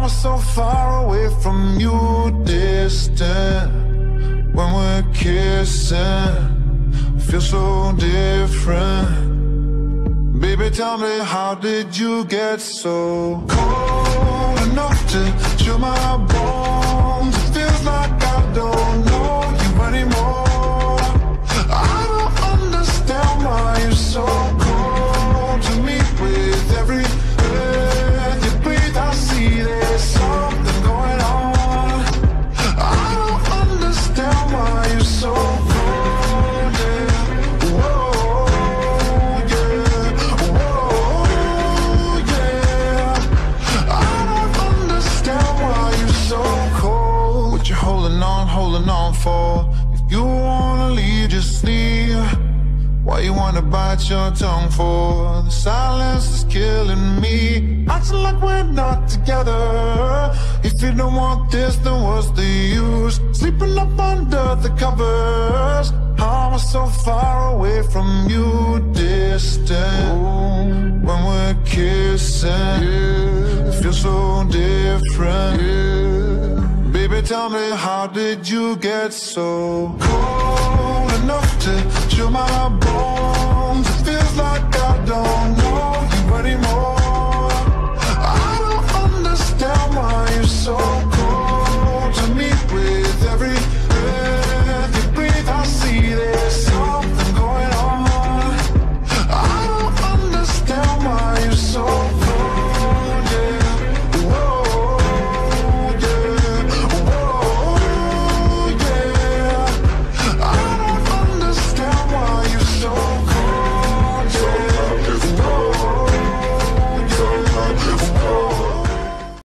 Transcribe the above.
we're so far away from you, distant. When we're kissing, feel so different. Baby, tell me, how did you get so cold enough to chill my bones? It feels like I don't know you anymore. I don't understand why you're so cold to me. With every breath you breathe, I see there's something going on. I don't understand why you're so cold. Holding on for. If you wanna leave, just leave. Why you wanna bite your tongue for? The silence is killing me. Acting like we're not together. If you don't want this, then what's the use? Sleeping up under the covers. How am I so far away from you, distant? When we're kissing, it feels so different. Baby, tell me, how did you get so cold enough to chill my bones? It feels like I don't know you anymore.